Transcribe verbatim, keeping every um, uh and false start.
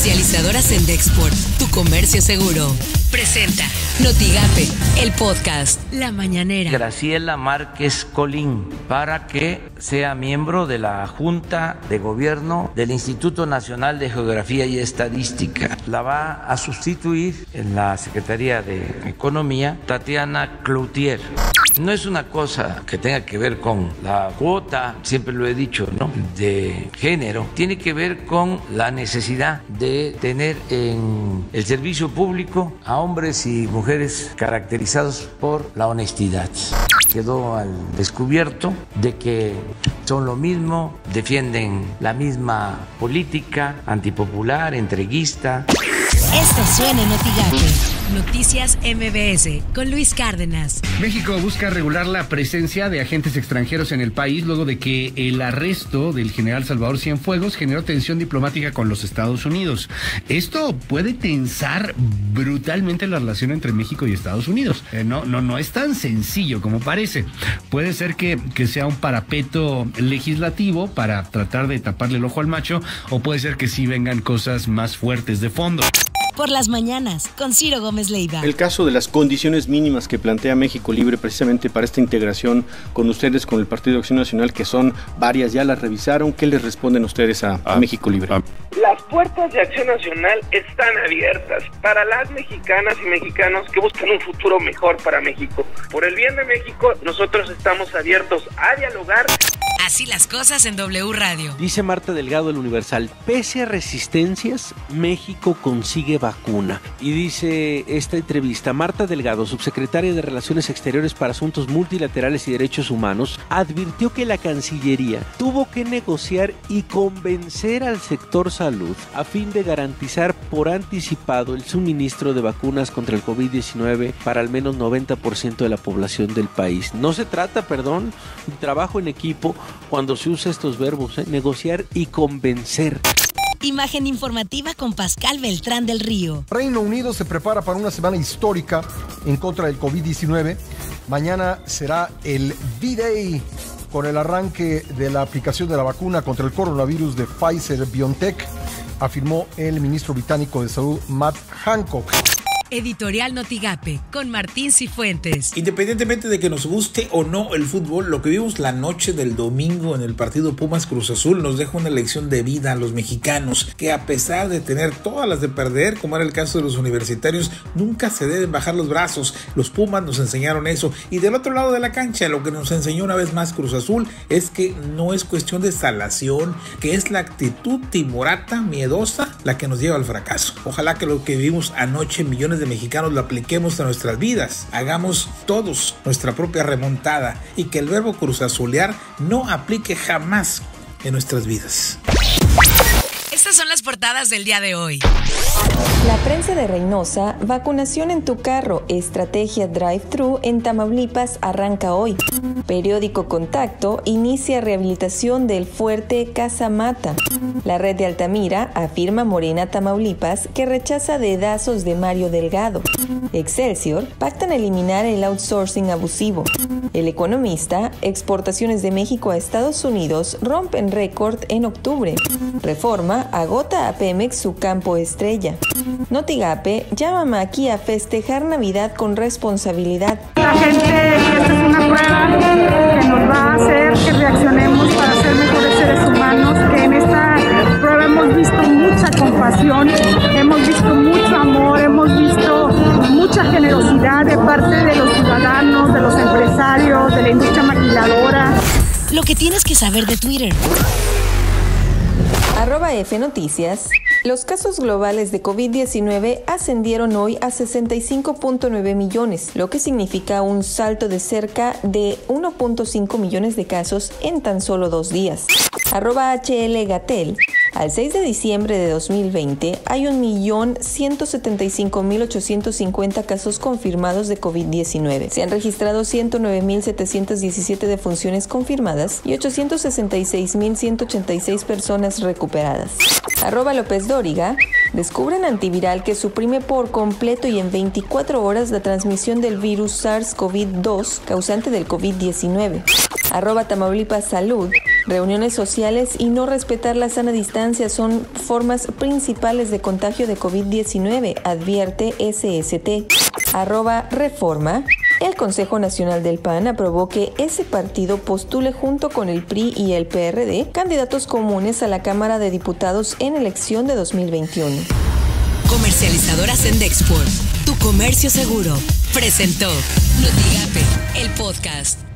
Comercializadora Sendexport, tu comercio seguro. Presenta Notigape, el podcast La Mañanera. Graciela Márquez Colín, para que sea miembro de la Junta de Gobierno del Instituto Nacional de Geografía y Estadística. La va a sustituir en la Secretaría de Economía Tatiana Cloutier. No es una cosa que tenga que ver con la cuota, siempre lo he dicho, ¿no?, de género. Tiene que ver con la necesidad de tener en el servicio público a hombres y mujeres caracterizados por la honestidad. Quedó al descubierto de que son lo mismo, defienden la misma política antipopular, entreguista. Esto suena en Notigape. Noticias M B S con Luis Cárdenas. México busca regular la presencia de agentes extranjeros en el país luego de que el arresto del general Salvador Cienfuegos generó tensión diplomática con los Estados Unidos. Esto puede tensar brutalmente la relación entre México y Estados Unidos. Eh, no, no, no es tan sencillo como parece. Puede ser que, que sea un parapeto legislativo para tratar de taparle el ojo al macho, o puede ser que sí vengan cosas más fuertes de fondo. Por las mañanas, con Ciro Gómez Leiva. El caso de las condiciones mínimas que plantea México Libre precisamente para esta integración con ustedes, con el Partido de Acción Nacional, que son varias, ya las revisaron. ¿Qué les responden ustedes a, a México Libre? Las puertas de Acción Nacional están abiertas para las mexicanas y mexicanos que buscan un futuro mejor para México. Por el bien de México, nosotros estamos abiertos a dialogar. Así las cosas en W Radio. Dice Marta Delgado del Universal: pese a resistencias, México consigue vacuna. Y dice esta entrevista: Marta Delgado, subsecretaria de Relaciones Exteriores para Asuntos Multilaterales y Derechos Humanos, advirtió que la Cancillería tuvo que negociar y convencer al sector salud a fin de garantizar por anticipado el suministro de vacunas contra el COVID diecinueve para al menos noventa por ciento de la población del país. No se trata, perdón, de trabajo en equipo cuando se usa estos verbos, ¿eh? Negociar y convencer. Imagen informativa con Pascal Beltrán del Río. Reino Unido se prepara para una semana histórica en contra del COVID diecinueve. Mañana será el D-Day con el arranque de la aplicación de la vacuna contra el coronavirus de Pfizer-BioNTech, afirmó el ministro británico de Salud, Matt Hancock. Editorial Notigape con Martín Cifuentes. Independientemente de que nos guste o no el fútbol, lo que vimos la noche del domingo en el partido Pumas Cruz Azul nos deja una lección de vida a los mexicanos, que a pesar de tener todas las de perder, como era el caso de los universitarios, nunca se deben bajar los brazos. Los Pumas nos enseñaron eso, y del otro lado de la cancha lo que nos enseñó una vez más Cruz Azul es que no es cuestión de salación, que es la actitud timorata, miedosa, la que nos lleva al fracaso. Ojalá que lo que vivimos anoche millones de de mexicanos lo apliquemos a nuestras vidas, hagamos todos nuestra propia remontada y que el verbo cruzazulear no aplique jamás en nuestras vidas. Estas son las portadas del día de hoy. La prensa de Reynosa, vacunación en tu carro, estrategia drive-thru en Tamaulipas arranca hoy. Periódico Contacto inicia rehabilitación del fuerte Casamata. La red de Altamira afirma Morena Tamaulipas que rechaza dedazos de Mario Delgado. Excelsior, pactan eliminar el outsourcing abusivo. El Economista, exportaciones de México a Estados Unidos rompen récord en octubre. Reforma, agota a Pemex su campo estrella. Notigape, llama a Maki a festejar Navidad con responsabilidad. La gente, esta es una prueba que nos va a hacer que reaccionemos para ser mejores seres humanos, que en esta prueba hemos visto mucha compasión, hemos visto mucho amor, hemos visto mucha generosidad de parte de los ciudadanos, de los empresarios, de la industria maquiladora. Lo que tienes que saber de Twitter. Arroba F Noticias. Los casos globales de COVID diecinueve ascendieron hoy a sesenta y cinco punto nueve millones, lo que significa un salto de cerca de uno punto cinco millones de casos en tan solo dos días. Arroba H L Gatel. Al seis de diciembre de dos mil veinte hay un millón ciento setenta y cinco mil ochocientos cincuenta casos confirmados de COVID diecinueve. Se han registrado ciento nueve mil setecientos diecisiete defunciones confirmadas y ochocientos sesenta y seis mil ciento ochenta y seis personas recuperadas. Arroba López Dóriga. Descubren antiviral que suprime por completo y en veinticuatro horas la transmisión del virus SARS-CoV dos causante del COVID diecinueve. Arroba Tamaulipas Salud. Reuniones sociales y no respetar la sana distancia son formas principales de contagio de COVID diecinueve, advierte S S T. Arroba Reforma. El Consejo Nacional del P A N aprobó que ese partido postule junto con el P R I y el P R D candidatos comunes a la Cámara de Diputados en elección de dos mil veintiuno. Comercializadora Sendexport, tu comercio seguro, presentó Notigape, el podcast.